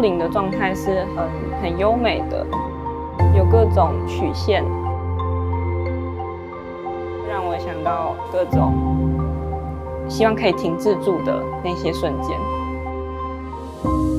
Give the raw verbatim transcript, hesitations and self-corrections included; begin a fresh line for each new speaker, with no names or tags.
零的状态是很很优美的，有各种曲线，让我想到各种希望可以停滞住的那些瞬间。